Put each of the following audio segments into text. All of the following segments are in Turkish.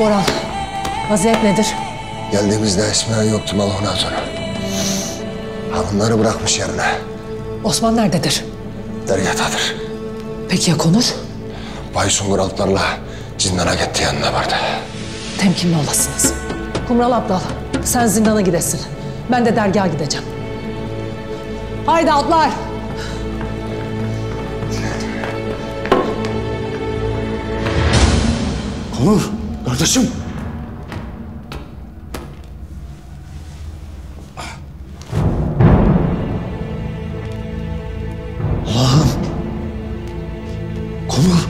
Boran, vaziyet nedir? Geldiğimizde Esma yoktu Malhuna sonra. Hanımları bırakmış yerine. Osman nerededir? Dergahtadır. Peki ya Konur? Bay Sungur altlarla zindana gitti, yanına vardı. Temkinli olasınız. Kumral Abdal, sen zindana gidesin. Ben de dergaha gideceğim. Haydi atlar! Konur, kardeşim. Allah'ım. Konur.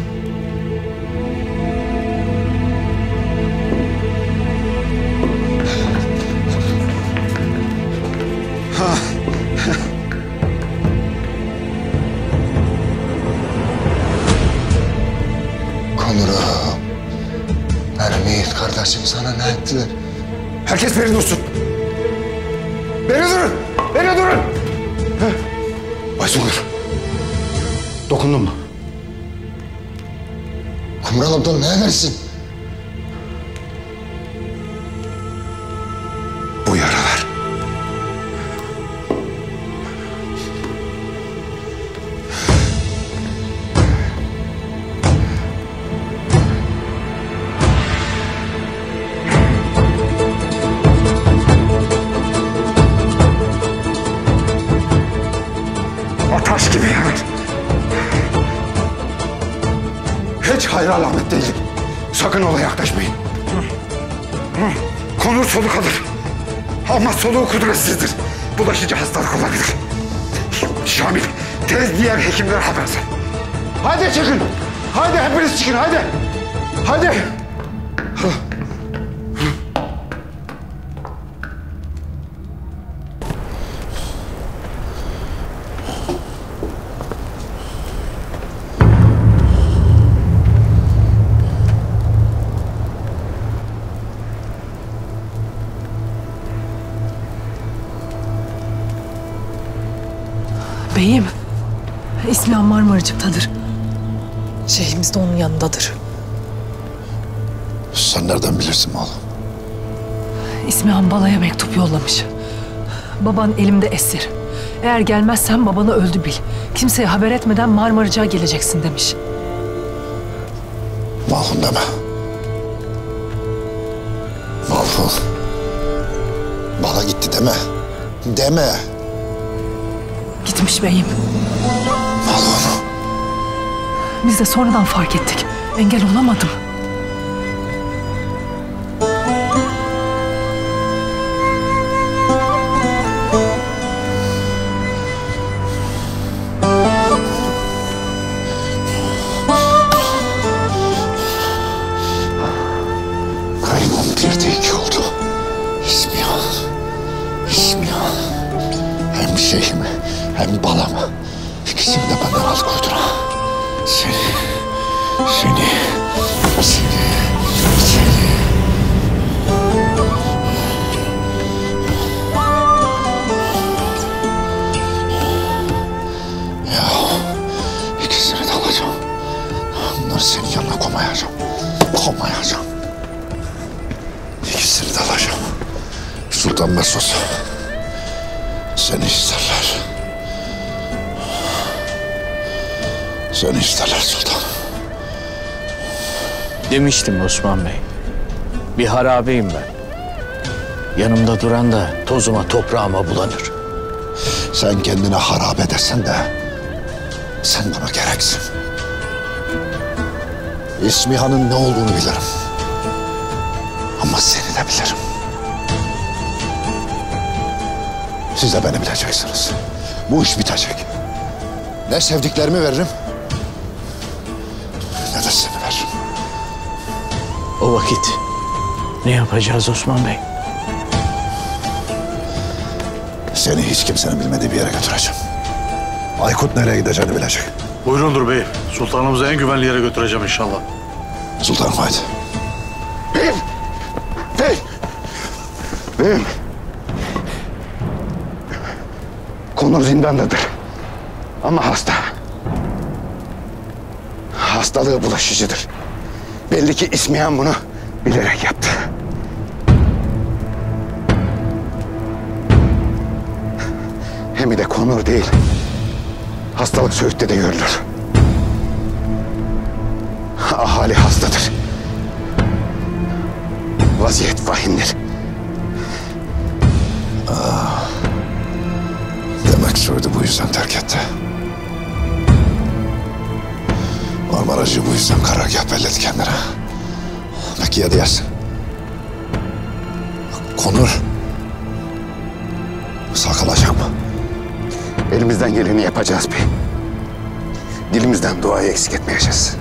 Konurum. Benim yiğit kardeşim sana ne ettiler? Herkes beni dursun. Beni durun. Beni durun. Bay Sungur. Dokundun mu? Kumral Abdal ne edersin? Bu yaralar. Taş gibi yanar. Hiç hayra alamet değilim. Sakın ola yaklaşmayın. Konur soluk alır. Ama soluğu kudretsizdir. Bulaşıcı hastalık olabilir. Şamil, tez diğer hekimlere haber ver. Hadi çıkın. Hadi hepiniz çıkın, hadi. Hadi. Beyim, İsmihan Marmaracık'tadır. Şeyhimiz de onun yanındadır. Sen nereden bilirsin oğlum? İsmihan balaya mektup yollamış. Baban elimde esir. Eğer gelmezsen babanı öldü bil. Kimseye haber etmeden Marmaracık'a geleceksin demiş. Malhun deme. Malhun. Bana gitti deme. Deme. Gitmiş beyim. Malhun. Biz de sonradan fark ettik. Engel olamadım. Kaybım bir de iki oldu. İsmihan. İsmihan. Hem şeyhimi hem balamı. İkisini de benden al koydun ha. Seni. Ya ikisini de alacağım. Bunları senin yanına koymayacağım. Koymayacağım. İkisini de alacağım. Sultan Mesut. Seni isterler. Seni isterler sultan. Demiştim Osman Bey. Bir harabeyim ben. Yanımda duran da tozuma toprağıma bulanır. Sen kendine harabe desen de sen bana gereksin. İsmihan'ın ne olduğunu bilirim. Ama seni de bilirim. Siz de beni bileceksiniz. Bu iş bitecek. Ne sevdiklerimi veririm, ne de seni veririm. O vakit ne yapacağız Osman Bey? Seni hiç kimsenin bilmediği bir yere götüreceğim. Aykut nereye gideceğini bilecek. Buyurundur beyim. Sultanımızı en güvenli yere götüreceğim inşallah. Sultanım haydi. Beyim. Konur zindandadır. Ama hasta. Hastalığı bulaşıcıdır. Belli ki İsmihan bunu Bilerek yaptı. Hem de Konur değil. Hastalık Söğüt'te de görülür. Ahali hastadır. Vaziyet vahimdir. Demek Söğüt'ü bu yüzden terk etti. Marmaracı bu yüzden karargah belledi kendine. Peki ya diğersin? Konur. Sağ kalacak mı? Elimizden geleni yapacağız bey. Dilimizden duayı eksik etmeyeceğiz.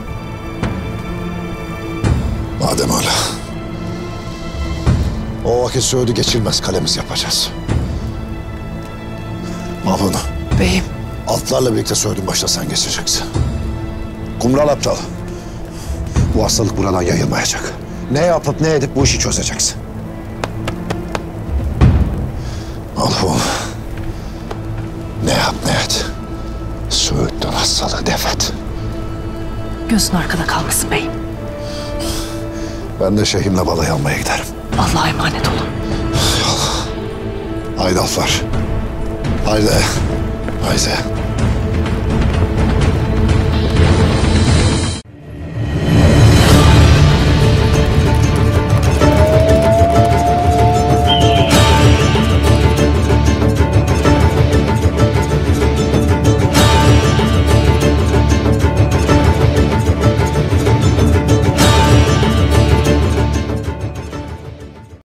Madem öyle. O vakit Söğüt'ü geçilmez kalemiz yapacağız. Mahmut, Beyim, atlarla birlikte Söğüt'ün başına sen geçeceksin. Kumral aptal. Bu hastalık buradan yayılmayacak. Ne yapıp ne edip bu işi çözeceksin. Oğlum, ne yap ne et. Söğüt'ten hastalığı def et. gözün arkada kalmasın beyim. Ben de şeyhimle balayı almaya giderim. Allah'a emanet olun. Haydi atlar. Haydi. Haydi.